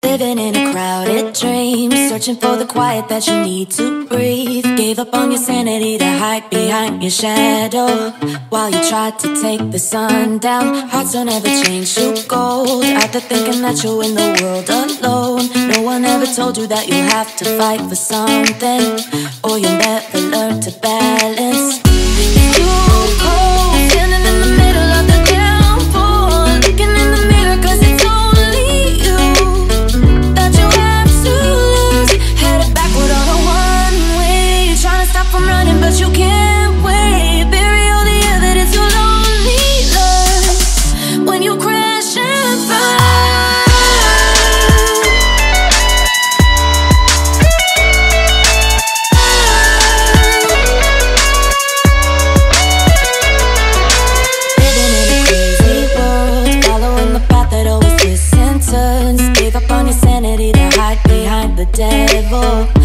Living in a crowded dream, searching for the quiet that you need to breathe. Gave up on your sanity to hide behind your shadow, while you tried to take the sun down. Hearts don't ever change to gold, out there thinking that you'll win the world alone. No one ever told you that you'll have to fight for something, or you'll never learn to balance. It's too cold, standing in the middle of the downpour, looking in the mirror 'cause it's only you that you have to lose. Headed backward on a one-way, trying to stop from running but you can't wait. Bury all the evidence you'll only learn when you crash and burn. Gave up on your sanity to hide behind the devil.